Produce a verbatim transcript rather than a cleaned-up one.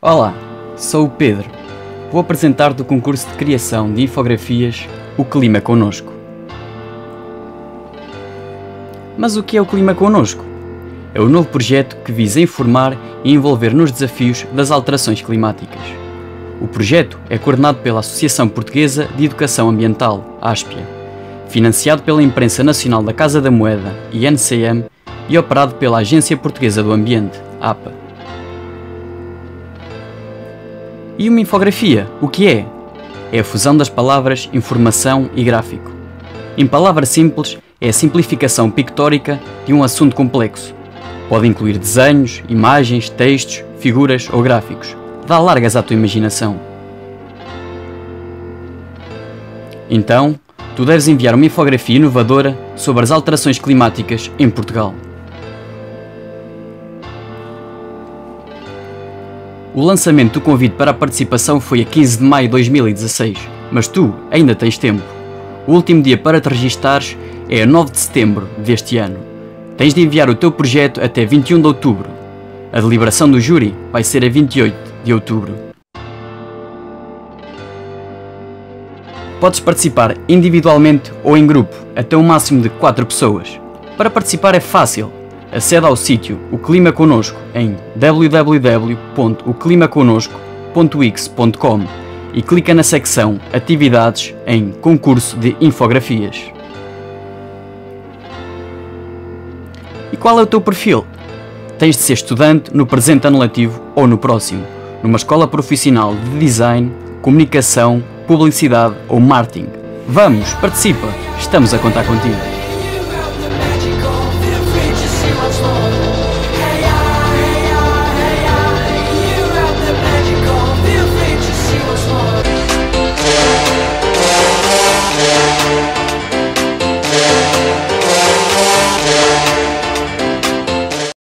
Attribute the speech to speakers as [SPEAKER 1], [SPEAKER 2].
[SPEAKER 1] Olá, sou o Pedro. Vou apresentar-te o concurso de criação de infografias O Clima Connosco. Mas o que é o Clima Connosco? É o novo projeto que visa informar e envolver nos desafios das alterações climáticas. O projeto é coordenado pela Associação Portuguesa de Educação Ambiental, ASPIA, financiado pela Imprensa Nacional da Casa da Moeda e N C M e operado pela Agência Portuguesa do Ambiente, A P A. E uma infografia, o que é? É a fusão das palavras informação e gráfico. Em palavras simples, é a simplificação pictórica de um assunto complexo. Pode incluir desenhos, imagens, textos, figuras ou gráficos. Dá largas à tua imaginação. Então, tu deves enviar uma infografia inovadora sobre as alterações climáticas em Portugal. O lançamento do convite para a participação foi a quinze de maio de dois mil e dezasseis, mas tu ainda tens tempo. O último dia para te registares é a nove de setembro deste ano. Tens de enviar o teu projeto até vinte e um de outubro. A deliberação do júri vai ser a vinte e oito de outubro. Podes participar individualmente ou em grupo, até um máximo de quatro pessoas. Para participar é fácil. Acede ao sítio O Clima Connosco em w w w ponto o clima connosco ponto wix ponto com e clica na secção Atividades em Concurso de Infografias. E qual é o teu perfil? Tens de ser estudante no presente ano letivo ou no próximo, numa escola profissional de design, comunicação, publicidade ou marketing. Vamos, participa! Estamos a contar contigo!